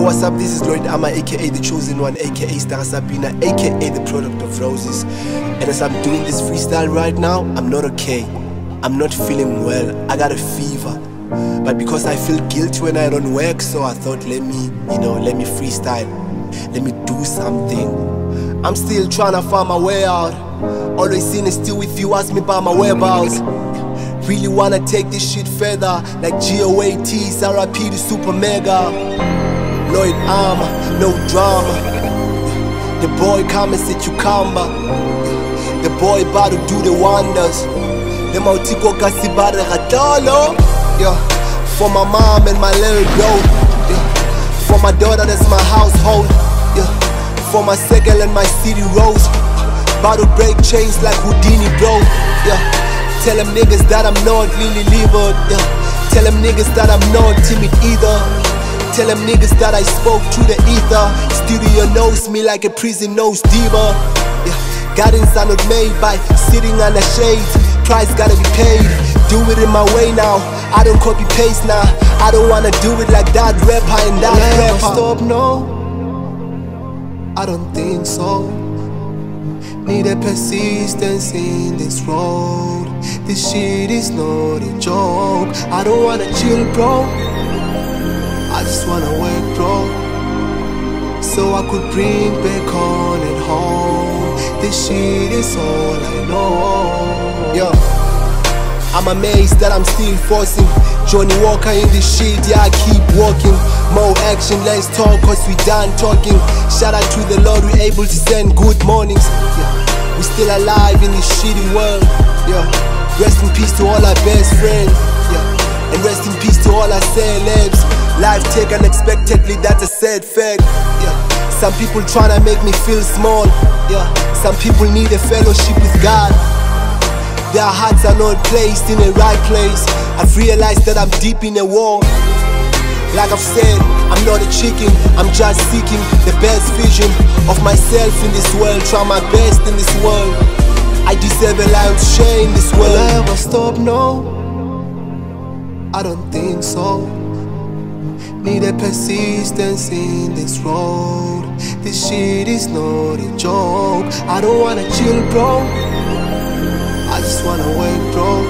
Yo, what's up? This is Lloyd Ama, aka The Chosen One, aka Star Sabina, aka the product of roses. And as I'm doing this freestyle right now, I'm not okay. I'm not feeling well. I got a fever. But because I feel guilty when I don't work, so I thought let me freestyle. Let me do something. I'm still trying to find my way out. Always seen it still with you, ask me about my whereabouts. Really wanna take this shit further, like GOAT, Sarah P, the super mega. Lloyd Ama, no drama. The boy come and sit cucumber. The boy about to do the wonders. The mautiko kasibare gatalo. Yeah, for my mom and my little bro. Yeah, for my daughter that's my household. Yeah, for my circle and my city rose. About to break chains like Houdini, bro. Yeah, tell them niggas that I'm not really liver. Yeah, tell them niggas that I'm not timid either. Tell them niggas that I spoke to the ether. Studio knows me like a prison knows diva. Yeah, gardens are not made by sitting under shade. Price gotta be paid. Do it in my way now. I don't copy paste now. I don't wanna do it like that rapper and that rapper. Stop, no, I don't think so. Need a persistence in this road. This shit is not a joke. I don't wanna chill, bro. I just wanna work, bro, so I could bring back on and home. This shit is all I know. Yeah, I'm amazed that I'm still forcing Johnny Walker in this shit, yeah, I keep walking. More action, less talk, cause we done talking. Shout out to the Lord, we able to send good mornings. Yeah, we still alive in this shitty world. Yeah, rest in peace to all our best friends. Yeah, and rest in peace to all our celebs. Life take unexpectedly, that's a sad fact. Yeah, some people tryna make me feel small. Yeah, some people need a fellowship with God. Their hearts are not placed in the right place. I've realized that I'm deep in a war. Like I've said, I'm not a chicken, I'm just seeking the best vision of myself in this world. Try my best in this world. I deserve a life to share in this world. Will I ever stop? No, I don't think so. Need a persistence in this road. This shit is not a joke. I don't wanna chill, bro. I just wanna work, bro,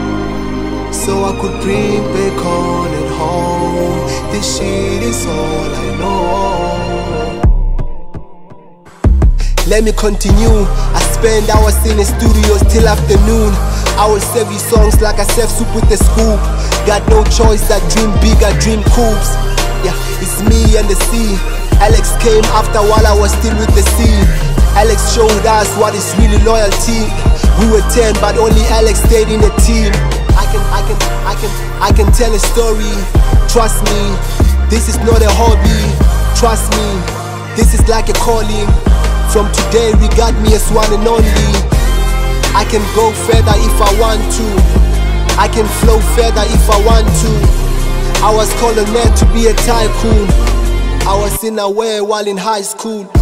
so I could bring back on and home. This shit is all I know. Let me continue. I spend hours in the studios till afternoon. I will serve you songs like I serve soup with a scoop. Got no choice, I dream big, I dream coops. Yeah, it's me and the sea. Alex came after while I was still with the sea. Alex showed us what is really loyalty. We were 10 but only Alex stayed in the team. I can tell a story. Trust me, this is not a hobby. Trust me, this is like a calling. From today regard me as one and only. I can go further if I want to. I can flow further if I want to. I was called a man to be a tycoon. I was in a way while in high school.